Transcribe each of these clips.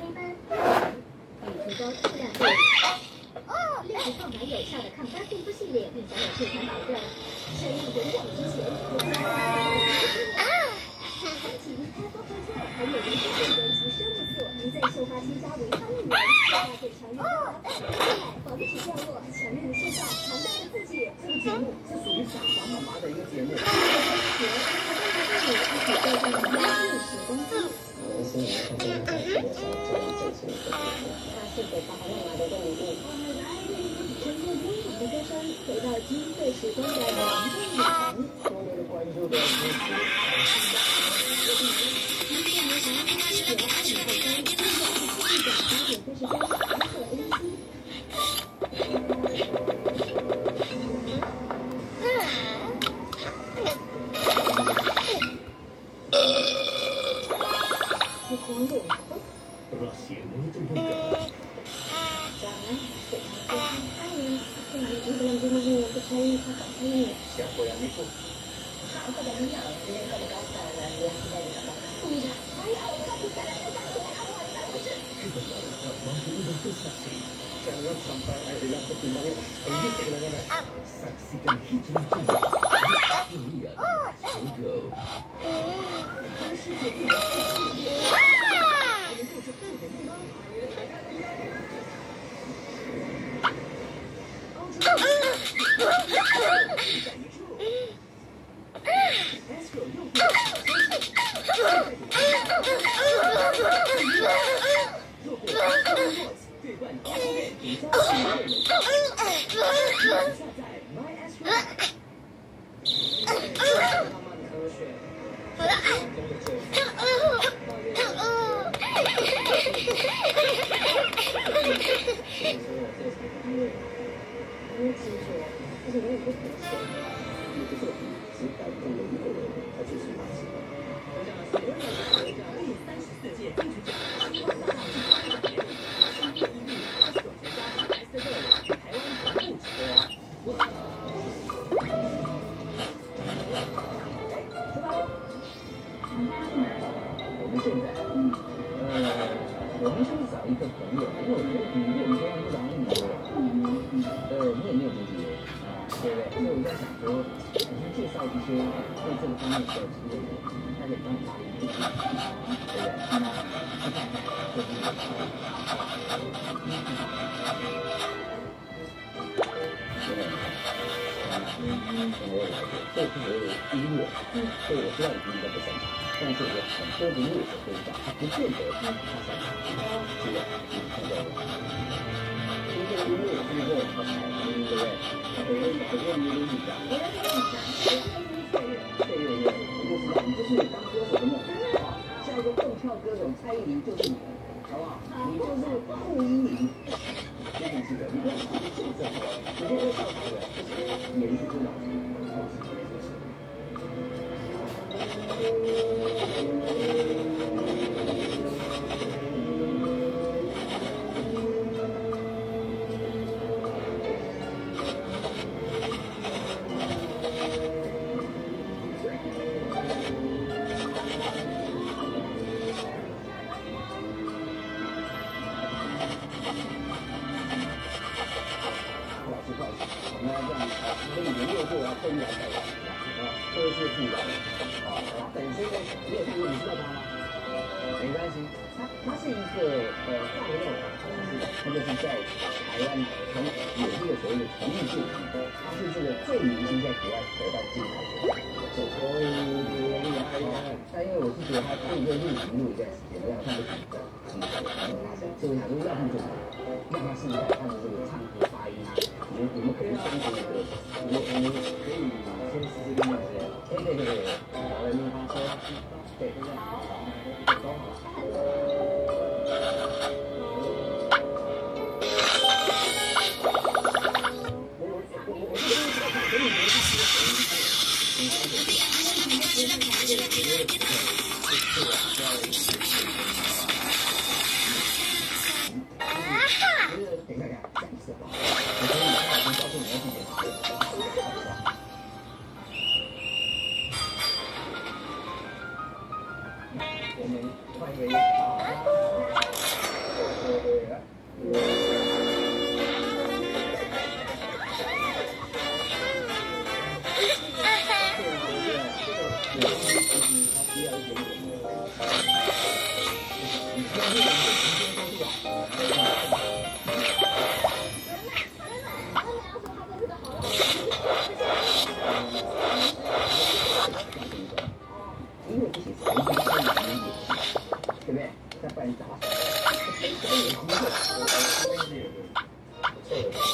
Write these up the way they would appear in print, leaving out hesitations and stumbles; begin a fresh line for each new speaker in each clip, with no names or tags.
黑斑，以提高质量对比。练习抗癌有效的抗斑护肤系列，并享有退款保证。生意滚涨之前，还有人工智能及生物素，能在秀发添加维他命源，大对常用防止掉落，强韧的秀发，强大的自己。
这个节目是属于傻瓜妈妈的一个节目。
回到金色时光的王俊凯，
多多的关注的支持。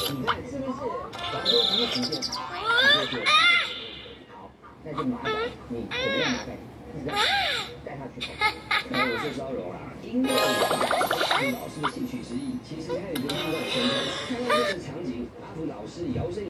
你看是不是？老师什么时间？好，那就麻烦你怎么样麻烦？带他去跑。那我是招柔啊，音乐是老师的兴趣之一。其实还有一个运动圈，看到这个场景，阿福老师摇身。